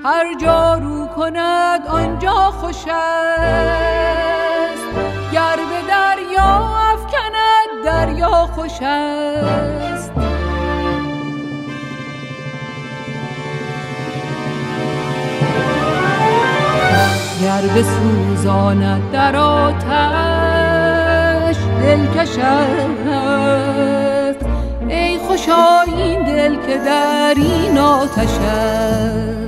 هر جا رو کند آنجا خوش است، گر به دریا افکند دریا خوش است. گر بسوزاند در آتش دلکش است، ای خوشا این دل که در این آتش است.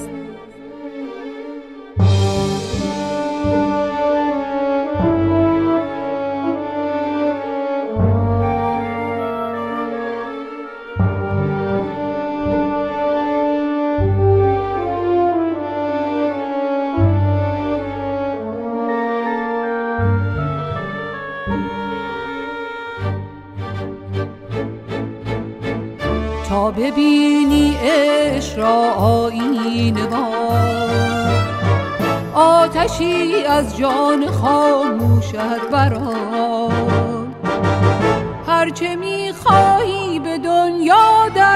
تا ببینی عشق را آیینه وار، آتشی از جان خاموشت برآر. هرچه میخواهی به دنیا در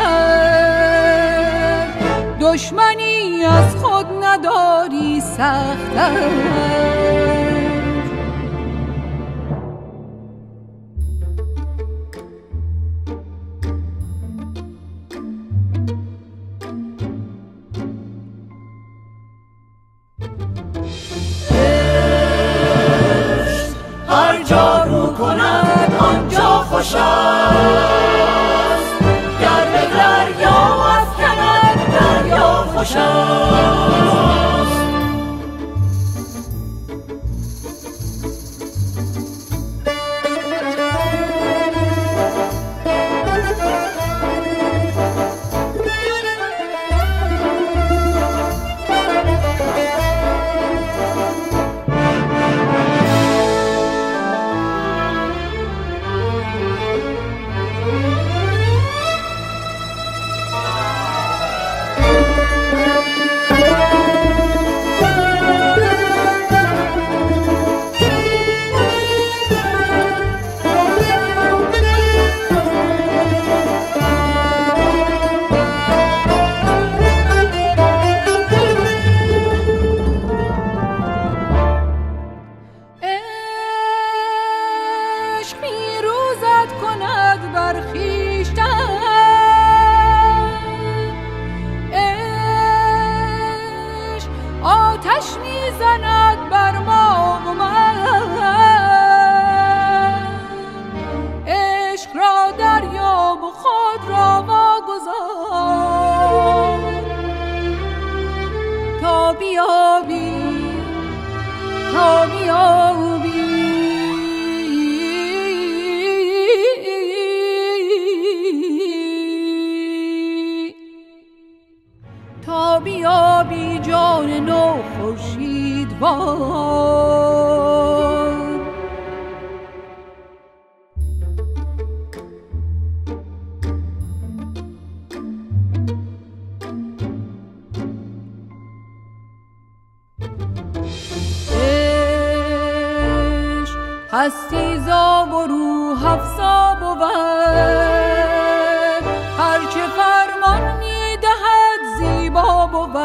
نگر، دشمنی از خود نداری سخت‌تر. هر جا رو کند آنجا خوش است، گر به دریا افکند دریا خوش است. آتش میزند بر ما و من، عشق را دریاب و خود را واگذار. تا بیابی تا بیابی تا بیابی جان نو خورشیدوار. عشق هستی زاب و روح افزا بود، هرچه فرمان میدهد زیبا بود.